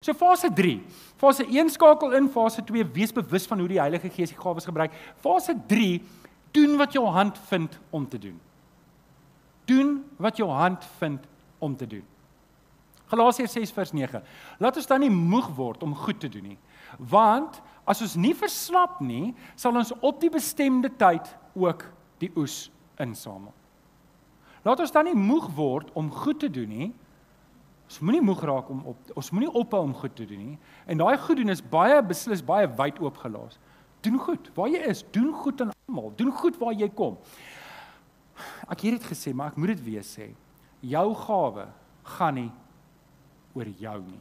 So fase 3, fase 1 skakel in, fase 2 wees bewus van hoe die Heilige Gees die gawes gebruik. Fase 3, doen wat jou hand vind om te doen. Doen wat jou hand vind om te doen. Galasiërs 6 vers 9. Laat ons dan nie moeg word om goed te doen nie, want as ons nie verslap nie, sal ons op die bestemde tyd ook die oes insamel. Laat ons dan nie moeg word om goed te doen nie. Ons moenie moeg raak ons moenie ophou om goed te doen nie. En daai goed doen is beslis baie wyd oopgelaas. Doen goed waar jy is, doen goed aan almal, doen goed waar jy kom. Ek het dit gesê, maar ek moet dit weer sê. Jou gawe gaan nie oor jou nie.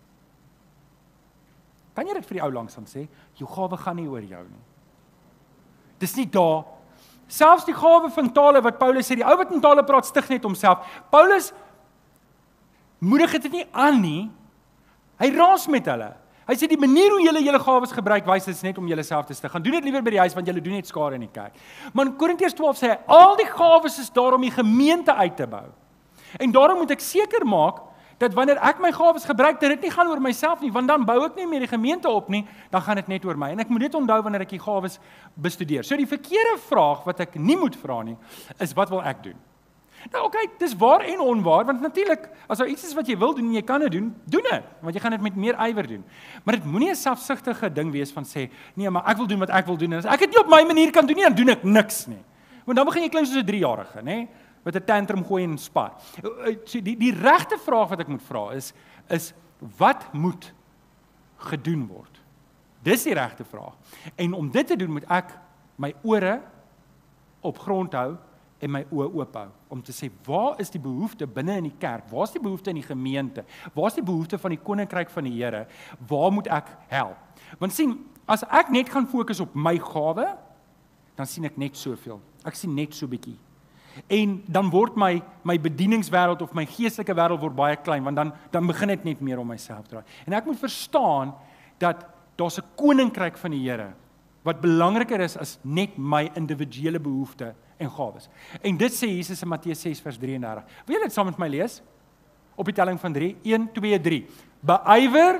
Kan jy dit vir die ou langsam sê? Jou gawe gaan nie oor jou nie. Dis nie daar. Selfs die gawe van tale wat Paulus sê, die ou wat in tale praat stig net homself. Paulus moedig dit nie aan nie. Hy raas met hulle. Hy sê die manier hoe julle gawes gebruik, wys dit net om julle self te stig. Gaan doen dit liewer by die huis want julle doen net skade in die kerk. Maar in Korintiërs 12 sê hy, al die gawes is daar om die gemeente uit te bou. En daarom moet ek seker maak dat wanneer ek my gawes gebruik, dat dit nie gaan oor myself nie, want dan bou ek nie meer die gemeente op nie, dan gaan dit net oor my. En ek moet dit onthou wanneer ek die gawes bestudeer. So die verkeerde vraag wat ek nie moet vra nie, is wat wil ek doen? Nou oké, dis waar en onwaar, want natuurlik, as daar iets is wat jy wil doen en jy kan dit doen, doen dit, want jy gaan dit met meer ywer doen. Maar dit moenie 'n selfsugtige ding wees van sê, nee, maar ek wil doen wat ek wil doen, en as ek dit nie op my manier kan doen nie, dan doen ek niks nie. Want dan begin jy klink soos 'n 3-jarige, nê? Wat 'n tantrum gooi en spar. So die regte vraag wat ek moet vra is wat moet gedoen word? Dis die regte vraag. En om dit te doen, moet ek my ore op grond hou en my oë oop hou, om te sê, waar is die behoefte binne in die kerk? Waar is die behoefte in die gemeente? Waar is die behoefte van die koninkryk van die Here? Waar moet ek help? Want sien, as ek net gaan fokus op my gawe, dan sien ek net soveel. Ek sien net so bietjie. En dan word my bedieningswêreld of my geestelike wêreld word baie klein, want dan begin dit net meer om myself draai. En ek moet verstaan dat daar's 'n koninkryk van die Here wat belangriker is as net my individuele behoefte en gawes. En dit sê Jesus in Matteus 6 vers 33. Wil julle dit saam met my lees? Op die telling van 3, 1, 2, 3. Beywer.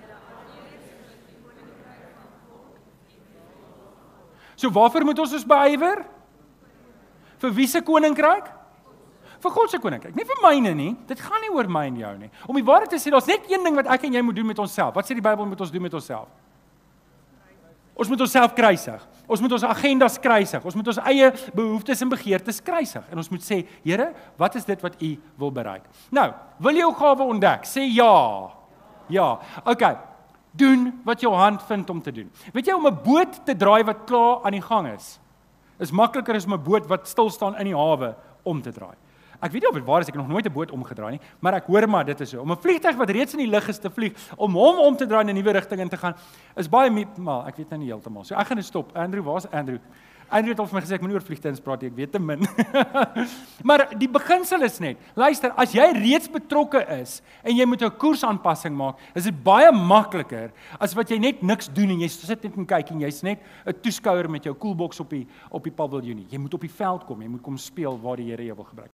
So waarvoor moet ons beywer? Vir wie se koninkryk? Vir God se koninkryk, nie vir myne nie. Dit gaan nie oor my en jou nie. Om die waarheid te sê, daar's net een ding wat ek en jy moet doen met onsself. Wat sê die Bybel moet ons doen met onsself? Ons moet onsself kruisig. Ons moet ons agendas kruisig. Ons moet ons eie behoeftes en begeertes kruisig. En ons moet sê, Here, wat is dit wat U wil bereik? Nou, wil jy jou gawe ontdek? Sê ja. Ja. Okay. Doen wat jou hand vind om te doen. Weet jy, om 'n boot te draai wat klaar aan die gang is makliker as om 'n boot wat stil staan in die hawe om te draai. Ek weet nie of dit waar is, ek het nog nooit 'n boot omgedraai nie, maar ek hoor maar dit is so. Om 'n vliegtuig wat reeds in die lug is te vlieg, om hom om te draai in 'n nuwe rigting in te gaan, is baie maar ek weet nou nie heeltemal. So ek gaan nou stop. Andrew, waar's Andrew? Andrew het al vir my gesê ek moenie oor vliegtuie praat nie, ek weet te min. Maar die beginsel is net, luister, as jy reeds betrokke is en jy moet 'n koersaanpassing maak, is dit baie makliker as wat jy net niks doen en jy sit net en kyk en jy's net 'n toeskouer met jou koelboks op die paviljoen. Jy moet op die veld kom, jy moet kom speel waar die Here jou wil gebruik.